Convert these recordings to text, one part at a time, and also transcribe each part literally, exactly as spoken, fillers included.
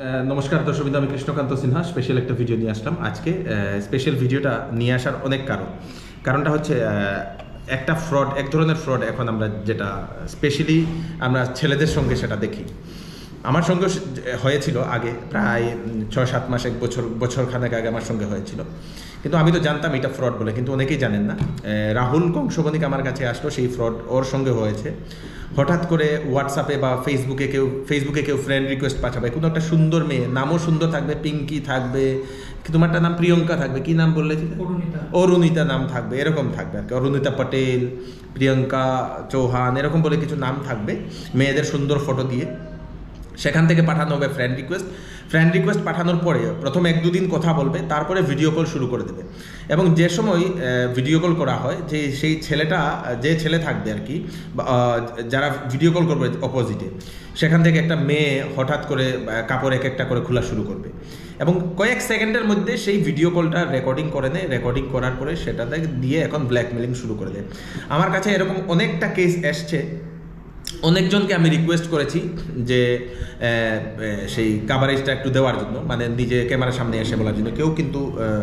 নমস্কার দর্শকবৃন্দ, আমি কৃষ্ণকান্ত সিনহা স্পেশাল একটা ভিডিও নিয়ে আসলাম আজকে। স্পেশাল ভিডিওটা নিয়ে আসার অনেক কারণ কারণটা হচ্ছে একটা ফ্রড, এক ধরনের ফ্রড এখন আমরা যেটা স্পেশালি আমরা ছেলেদের সঙ্গে সেটা দেখি। আমার সঙ্গে হয়েছিল আগে প্রায় ছয় সাত মাস এক বছর বছর খানেক আগে আমার সঙ্গে হয়েছিল, কিন্তু আমি তো জানতাম এটা ফ্রড বলে, কিন্তু অনেকেই জানেন না। রাহুল কংসবণিক আমার কাছে আসলো, সেই ফ্রড ওর সঙ্গে হয়েছে। হঠাৎ করে হোয়াটসঅ্যাপে বা ফেসবুকে কেউ ফেসবুকে কেউ ফ্রেন্ড রিকোয়েস্ট পাঠাবে, কোনো একটা সুন্দর মেয়ে, নামও সুন্দর থাকবে, পিঙ্কি থাকবে, তোমারটা নাম প্রিয়ঙ্কা থাকবে, কি নাম বললে? অরুণিতা নাম থাকবে, এরকম থাকবে আর কি, অরুণিতা পটেল, প্রিয়ঙ্কা চৌহান, এরকম বলে কিছু নাম থাকবে মেয়েদের সুন্দর ফটো দিয়ে। সেখান থেকে পাঠানো হবে ফ্রেন্ড রিকোয়েস্ট। ফ্রেন্ড রিকোয়েস্ট পাঠানোর পরে প্রথম এক দুদিন কথা বলবে, তারপরে ভিডিও কল শুরু করে দেবে। এবং যে সময় ভিডিও কল করা হয়, যে সেই ছেলেটা যে ছেলে থাকবে আর কি, যারা ভিডিও কল করবে অপোজিটে, সেখান থেকে একটা মেয়ে হঠাৎ করে কাপড় এক একটা করে খোলা শুরু করবে এবং কয়েক সেকেন্ডের মধ্যে সেই ভিডিও কলটা রেকর্ডিং করে নেয়। রেকর্ডিং করার পরে সেটাতে দিয়ে এখন ব্ল্যাকমেলিং শুরু করে দেয়। আমার কাছে এরকম অনেকটা কেস এসছে। অনেকজনকে আমি রিকোয়েস্ট করেছি যে সেই কাভারেজটা একটু দেওয়ার জন্য, মানে নিজে ক্যামেরার সামনে এসে বলার জন্য। কেউ কিন্তু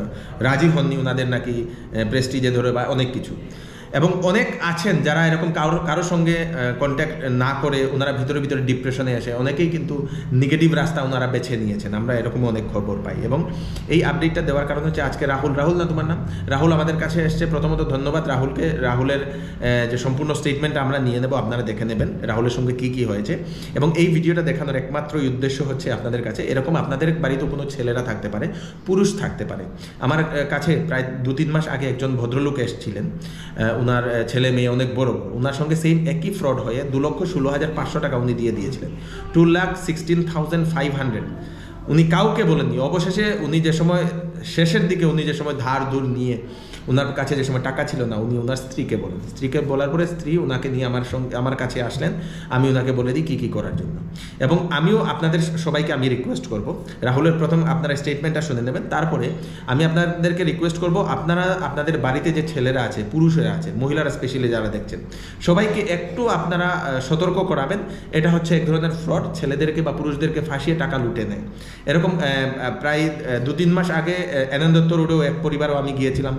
রাজি হননি, ওনাদের নাকি প্রেস্টিজে ধরে বা অনেক কিছু। এবং অনেক আছেন যারা এরকম কারো কারোর সঙ্গে কন্ট্যাক্ট না করে ওনারা ভিতরে ভিতরে ডিপ্রেশনে আসে। অনেকেই কিন্তু নেগেটিভ রাস্তা ওনারা বেছে নিয়েছেন, আমরা এরকম অনেক খবর পাই। এবং এই আপডেটটা দেওয়ার কারণ হচ্ছে আজকে রাহুল রাহুল না তোমার নাম রাহুল আমাদের কাছে এসছে। প্রথমত ধন্যবাদ রাহুলকে। রাহুলের যে সম্পূর্ণ স্টেটমেন্টটা আমরা নিয়ে নেব, আপনারা দেখে নেবেন রাহুলের সঙ্গে কী কী হয়েছে। এবং এই ভিডিওটা দেখানোর একমাত্র উদ্দেশ্য হচ্ছে আপনাদের কাছে, এরকম আপনাদের বাড়িতে কোনো ছেলেরা থাকতে পারে, পুরুষ থাকতে পারে। আমার কাছে প্রায় দু তিন মাস আগে একজন ভদ্রলোক এসেছিলেন, ওনার ছেলে মেয়ে অনেক বড় বড়। ওনার সঙ্গে সেম একই ফ্রড হয়ে দু লক্ষ ষোলো হাজার পাঁচশো টাকা উনি দিয়ে দিয়েছিলেন, two lakh sixteen thousand five hundred. উনি কাউকে বলেননি। অবশেষে উনি যে সময় শেষের দিকে উনি যে সময় ধার ধুর নিয়ে ওনার কাছে যে সময় টাকা ছিল না, উনি ওনার স্ত্রীকে বলেন। স্ত্রীকে বলার পরে স্ত্রী ওনাকে নিয়ে আমার সঙ্গে আমার কাছে আসলেন। আমি ওনাকে বলে দিই কী কী করার জন্য। এবং আমিও আপনাদের সবাইকে আমি রিকোয়েস্ট করব, রাহুলের প্রথম আপনারা স্টেটমেন্টটা শুনে নেবেন, তারপরে আমি আপনাদেরকে রিকোয়েস্ট করব, আপনারা আপনাদের বাড়িতে যে ছেলেরা আছে, পুরুষেরা আছে, মহিলারা স্পেশালি যারা দেখছেন, সবাইকে একটু আপনারা সতর্ক করাবেন। এটা হচ্ছে এক ধরনের ফ্রড, ছেলেদেরকে বা পুরুষদেরকে ফাঁসিয়ে টাকা লুটে নেয়। এরকম প্রায় দু তিন মাস আগে এনন্দত্ত রোডেও এক পরিবারও আমি গিয়েছিলাম,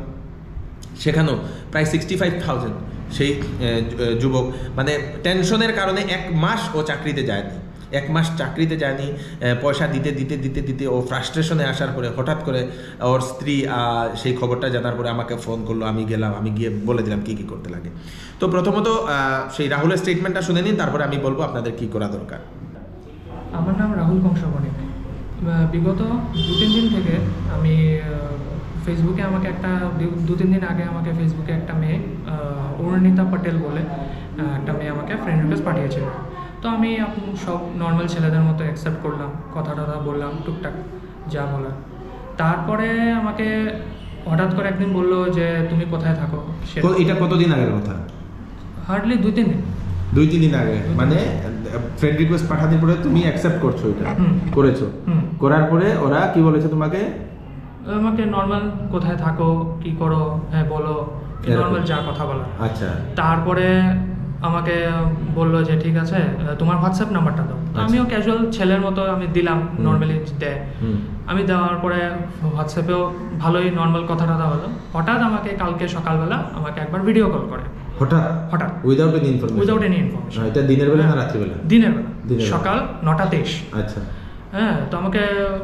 সেখানেও প্রায় সিক্সটি ফাইভ থাউজেন্ড সেই যুবক, মানে টেনশনের কারণে এক মাস ও চাকরিতে যায়নি। এক মাস চাকরিতে যায়নি, পয়সা দিতে দিতে দিতে দিতে ও ফ্রাস্ট্রেশনে আসার পরে হঠাৎ করে ওর স্ত্রী সেই খবরটা জানার পরে আমাকে ফোন করলো। আমি গেলাম, আমি গিয়ে বলে দিলাম কী কী করতে লাগে। তো প্রথমত সেই রাহুলের স্টেটমেন্টটা শুনে নিন, তারপরে আমি বলবো আপনাদের কী করা দরকার। আমার নাম রাহুল কংসবণিক। বিগত দু তিন দিন থেকে আমি ফেসবুকে আমাকে একটা দু তিন দিন আগে আমাকে ফেসবুকে একটা মেয়ে অরুণিতা পটেল বলে একটা মেয়ে আমাকে ফ্রেন্ড রিকোয়েস্ট পাঠিয়েছিল। তো আমি সব নর্মাল ছেলেদের মতো অ্যাকসেপ্ট করলাম, কথা টথা বললাম টুকটাক যা বলার। তারপরে আমাকে হঠাৎ করে একদিন বললো যে তুমি কোথায় থাকো। এটা কতদিন আগের কথা? হার্ডলি দুই তিন দিন দুই তিন দিন আগে। মানে ফ্রেন্ড রিকোয়েস্ট পাঠানোর পরে তুমি অ্যাকসেপ্ট করছো, এটা করেছো। করার পরে ওরা কি বলেছে তোমাকে? আমাকে নর্মাল কোথায় থাকো, কি করো, হ্যাঁ বলো, নর্মাল যা কথা বলা। আচ্ছা। তারপরে আমাকে বললো যে ঠিক আছে তোমার হোয়াটসঅ্যাপ নাম্বারটা দাও। আমিও ক্যাজুয়াল ছেলের মতো আমি দিলাম, নর্মালি দেয়। আমি দেওয়ার পরে হোয়াটসঅ্যাপেও ভালোই নর্মাল কথা টথা হলো। হঠাৎ আমাকে কালকে সকালবেলা আমাকে একবার ভিডিও কল করে। হঠাৎ হঠাৎ without any information? Without any information. এটা দিনের বেলা না রাত্রিবেলা? দিনের বেলা, সকাল নটা তেইশ। আচ্ছা। হ্যাঁ, তো আমাকে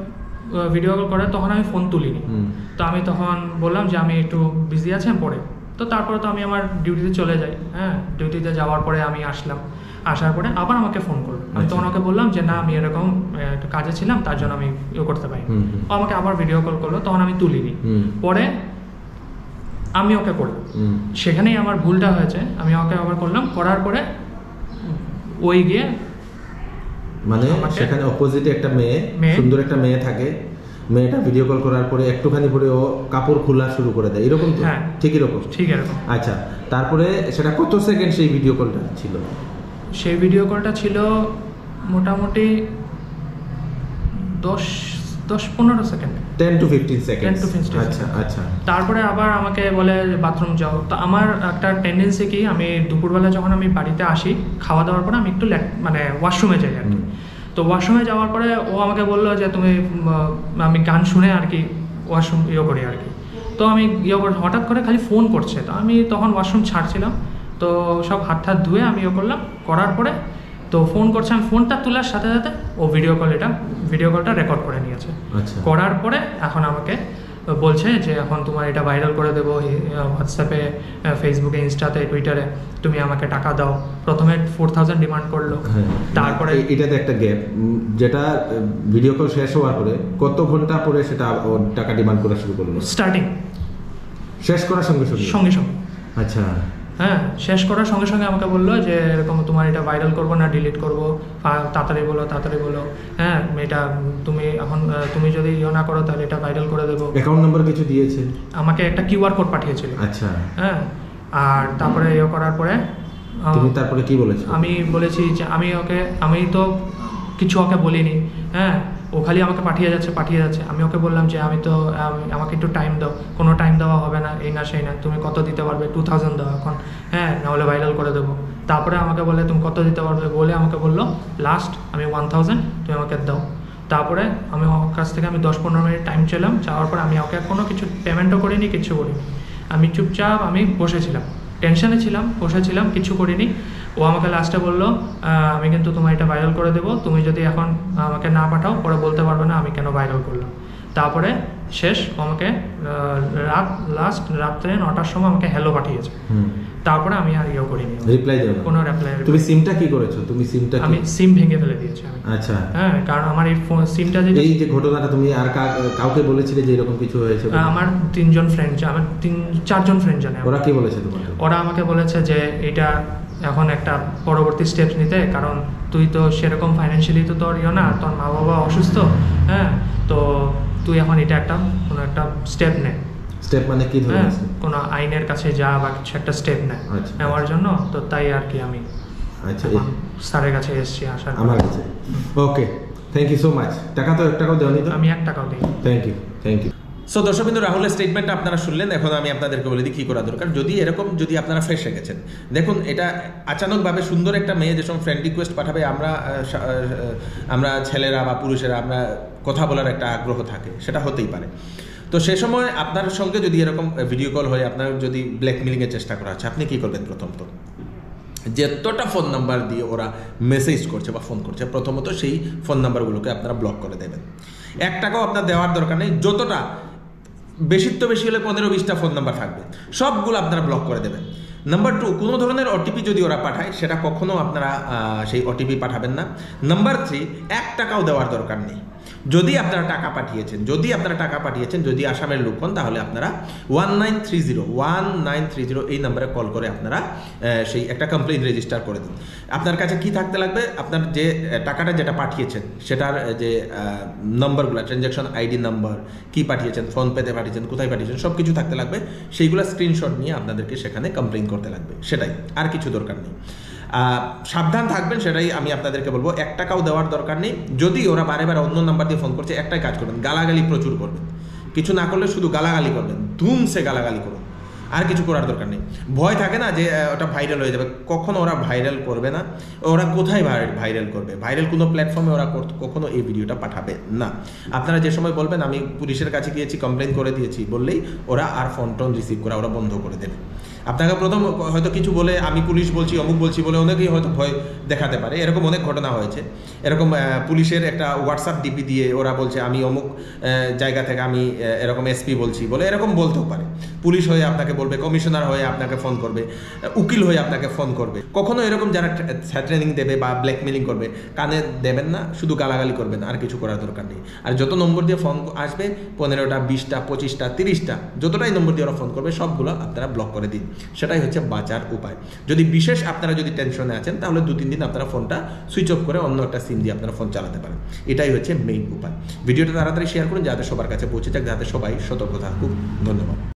ভিডিও কল করে, তখন আমি ফোন তুলিনি। তো আমি তখন বললাম যে আমি একটু বিজি আছি, পরে। তো তারপরে তো আমি আমার ডিউটিতে চলে যাই। হ্যাঁ, ডিউটিতে যাওয়ার পরে আমি আসলাম, আসার পরে আবার আমাকে ফোন করলো। আমি তখন ওকে বললাম যে না আমি এরকম একটু কাজে ছিলাম, তার জন্য আমি ইয়ে করতে পারি। ও আমাকে আবার ভিডিও কল করলো, তখন আমি তুলিনি। পরে আমি ওকে করলাম, সেখানেই আমার ভুলটা হয়েছে। আমি ওকে আবার করলাম, করার পরে ওই গিয়ে মানে সেখানে অপোজিটে একটা মেয়ে, সুন্দর একটা মেয়ে থাকে, মেয়েটা ভিডিও কল করার পরে একটুখানি পরে ও কাপড় খোলা শুরু করে দেয়, এরকম তো? হ্যাঁ, ঠিক এরকম। ঠিক এরকম। আচ্ছা, তারপরে সেটা কত সেকেন্ড সেই ভিডিও কলটা ছিল? সেই ভিডিও কলটা ছিল মোটামুটি দশ দশ পনেরো second, ten to fifteen second. Ten to fifteen. আচ্ছা আচ্ছা। তারপরে আবার আমাকে বলে বাথরুম যাও। তো আমার একটা টেন্ডেন্সি কি, আমি দুপুরবেলা যখন আমি বাড়িতে আসি খাওয়া দাওয়ার পরে আমি একটু মানে ওয়াশরুমে যাই আর কি। তো ওয়াশরুমে যাওয়ার পরে ও আমাকে বললো যে তুমি উম, আমি গান শুনে আর কি ওয়াশরুম ইয়ে করি আর কি। তো আমি ইয়ে করে হঠাৎ করে খালি ফোন করছে, তো আমি তখন ওয়াশরুম ছাড়ছিলাম, তো সব হাত হাত ধুয়ে আমি ইয়ে করলাম, করার পরে তো ফোন করছে, আমি ফোনটা তোলার সাথে সাথে ও ভিডিও কল এটা ভিডিও কলটা রেকর্ড করে নিয়েছে। আচ্ছা। করার পরে এখন আমাকে বলছে যে এখন তোমার এটা ভাইরাল করে দেবো হোয়াটসঅ্যাপে, ফেসবুকে, ইনস্টাতে, টুইটারে, তুমি আমাকে টাকা দাও। প্রথমে ফোর থাউজেন্ড ডিমান্ড করলো, তারপরে এটাতে একটা গ্যাপ, যেটা ভিডিও কল শেষ হওয়ার পরে কত ঘন্টা পরে সেটা ওর টাকা ডিমান্ড করা শুরু করলো? স্টার্টিং শেষ করার সঙ্গে সঙ্গে সঙ্গে সঙ্গে আচ্ছা। হ্যাঁ, শেষ করার সঙ্গে সঙ্গে আমাকে বললো যে এরকম তোমার এটা ভাইরাল করবো না ডিলিট করবো, তাড়াতাড়ি বলো তাড়াতাড়ি বলো, হ্যাঁ এটা তুমি এখন তুমি যদি ইয়ে না করো তাহলে এটা ভাইরাল করে দেবো। অ্যাকাউন্ট নাম্বার কিছু দিয়েছে? আমাকে একটা কিউআর কোড পাঠিয়েছিল। আচ্ছা। হ্যাঁ, আর তারপরে ইয়ে করার পরে তুমি তারপরে কি বলেছো? আমি বলেছি যে আমি ওকে আমি তো কিছু ওকে বলিনি, হ্যাঁ ও খালি আমাকে পাঠিয়ে যাচ্ছে পাঠিয়ে যাচ্ছে আমি ওকে বললাম যে আমি তো আমাকে একটু টাইম দাও। কোনো টাইম দেওয়া হবে না, এই না সেই না, তুমি কত দিতে পারবে? টু থাউজেন্ড দাও এখন, হ্যাঁ নাহলে ভাইরাল করে দেবো। তারপরে আমাকে বলে তুমি কত দিতে পারবে, বলে আমাকে বললো লাস্ট আমি ওয়ান থাউজেন্ড তুমি আমাকে দাও। তারপরে আমি ওর কাছ থেকে আমি দশ পনেরো মিনিট টাইম ছিলাম, যাওয়ার পরে আমি ওকে কোনো কিছু পেমেন্টও করিনি, কিচ্ছু করিনি। আমি চুপচাপ আমি বসেছিলাম, টেনশনে ছিলাম, বসেছিলাম, কিছু করিনি। ও আমাকে লাস্টে বললো আমি কিন্তু তোমার এটা ভাইরাল করে দেবো, তুমি যদি এখন আমাকে না পাঠাও পরে বলতে পারবে না আমি কেন ভাইরাল করলাম। তারপরে শেষ ও আমাকে রাত লাস্ট রাত্রে নটার সময় আমাকে হ্যালো পাঠিয়েছে। তারপরে আমি আর ইয়ে করিনি, রিপ্লাই দেব কোনো রিপ্লাই। তুমি সিমটা কি করেছো? তুমি সিমটা আমি সিম ভেঙে ফেলে দিয়েছি আমি। আচ্ছা। হ্যাঁ, কারণ আমার এই ফোন সিমটা যে এই যে ঘটনাটা তুমি আর কাউকে বলেছিলে যে এরকম কিছু হয়েছে? আমার তিনজন ফ্রেন্ড, আমার তিন চারজন ফ্রেন্ড জানে। ওরা কি বলেছে তোমাকে? ওরা আমাকে বলেছে যে এটা এখন একটা পরবর্তী স্টেপ নিতে, কারণ তুই তো সেরকম ফাইন্যান্সিয়ালি তো তোর ইয়ে না, তোর মা বাবা অসুস্থ, হ্যাঁ তো তুই এখন এটা একটা কোনো একটা স্টেপ নে। স্টেপ মানে কি ধরনের? কোনো আইনের কাছে যা বা কিছু একটা স্টেপ নেয় নেওয়ার জন্য। তো তাই আর কি আমি আচ্ছা স্যারের কাছে এসেছি আসার আমার কাছে। Okay, thank you so much. টাকা তো এক টাকাও দেওনি তো? আমি এক টাকাও দিই। Thank you thank you. So দর্শকবৃন্দ, রাহুলের স্টেটমেন্টটা আপনারা শুনলেন। এখন আমি আপনাদেরকে বলে দিই কী করা দরকার যদি এরকম যদি আপনারা ফেসে গেছেন। দেখুন, এটা আচানকভাবে সুন্দর একটা মেয়ে যে সময় ফ্রেন্ড রিকোয়েস্ট পাঠাবে, আমরা আমরা ছেলেরা বা পুরুষেরা আমরা কথা বলার একটা আগ্রহ থাকে, সেটা হতেই পারে। তো সে সময় আপনার সঙ্গে যদি এরকম ভিডিও কল হয়, আপনার যদি ব্ল্যাকমেলিংয়ের চেষ্টা করা হচ্ছে, আপনি কী করবেন? প্রথমত যতটা ফোন নাম্বার দিয়ে ওরা মেসেজ করছে বা ফোন করছে, প্রথমত সেই ফোন নাম্বারগুলোকে আপনারা ব্লক করে দেবেন। এক টাকাও আপনার দেওয়ার দরকার নেই। যতটা বেশির তো বেশি হলে পনেরো বিশটা ফোন নাম্বার থাকবে, সবগুলো আপনারা ব্লক করে দেবেন। নাম্বার টু, কোনো ধরনের ওটিপি যদি ওরা পাঠায় সেটা কখনো আপনারা সেই ওটিপি পাঠাবেন না। নাম্বার থ্রি, এক টাকাও দেওয়ার দরকার নেই। যদি আপনারা টাকা পাঠিয়েছেন যদি আপনারা টাকা পাঠিয়েছেন যদি আসামের লোক হন, তাহলে আপনারা one nine three zero one nine three zero এই নাম্বারে কল করে আপনারা সেই একটা কমপ্লেইন রেজিস্টার করে দিন। আপনার কাছে কি থাকতে লাগবে? আপনার যে টাকাটা যেটা পাঠিয়েছেন সেটার যে নম্বরগুলো, ট্রানজ্যাকশন আইডি নাম্বার, কি পাঠিয়েছেন, ফোনপেতে পাঠিয়েছেন, কোথায় পাঠিয়েছেন, সব কিছু থাকতে লাগবে। সেইগুলো স্ক্রিনশট নিয়ে আপনাদেরকে সেখানে কমপ্লেইন করতে লাগবে, সেটাই, আর কিছু দরকার নেই। সাবধান থাকবেন, সেটাই আমি আপনাদেরকে বলবো। এক টাকাও দেওয়ার দরকার নেই। যদি ওরা বারে বারে অন্য নাম্বার দিয়ে ফোন করছে, একটাই কাজ করবেন, গালাগালি প্রচুর করবেন। কিছু না করলে শুধু গালাগালি করবেন, ধুমসে গালাগালি করুন, আর কিছু করার দরকার নেই। ভয় থাকে না যে ওটা ভাইরাল হয়ে যাবে, কখনো ওরা ভাইরাল করবে না। ওরা কোথায় ভাইরাল করবে? ভাইরাল কোনো প্ল্যাটফর্মে ওরা কখনো এই ভিডিওটা পাঠাবে না। আপনারা যে সময় বলবেন আমি পুলিশের কাছে গিয়েছি, কমপ্লেন করে দিয়েছি, বললেই ওরা আর ফোন টোন রিসিভ করা ওরা বন্ধ করে দেবে। আপনাকে প্রথম হয়তো কিছু বলে আমি পুলিশ বলছি, অমুক বলছি বলে অনেকেই হয়তো ভয় দেখাতে পারে। এরকম অনেক ঘটনা হয়েছে। এরকম পুলিশের একটা হোয়াটসঅ্যাপ ডিপি দিয়ে ওরা বলছে আমি অমুক জায়গা থেকে আমি এরকম এসপি বলছি বলে, এরকম বলতেও পারে। পুলিশ হয়ে আপনাকে বলবে, কমিশনার হয়ে আপনাকে ফোন করবে, উকিল হয়ে আপনাকে ফোন করবে। কখনো এরকম যারা ট্রেনিং দেবে বা ব্ল্যাকমেলিং করবে, কানে দেবেন না, শুধু গালাগালি করবেন, আর কিছু করার দরকার নেই। আর যত নম্বর দিয়ে ফোন আসবে, পনেরোটা, বিশটা, পঁচিশটা, তিরিশটা, যতটাই নম্বর দিয়ে ওরা ফোন করবে, সবগুলো আপনারা ব্লক করে দিন। সেটাই হচ্ছে বাঁচার উপায়। যদি বিশেষ আপনারা যদি টেনশনে আছেন, তাহলে দু তিন দিন আপনারা ফোনটা সুইচ অফ করে অন্য একটা সিম দিয়ে আপনারা ফোন চালাতে পারেন। এটাই হচ্ছে মেইন উপায়। ভিডিওটা তাড়াতাড়ি শেয়ার করুন যাতে সবার কাছে পৌঁছে যাক, যাতে সবাই সতর্ক থাকুক। ধন্যবাদ।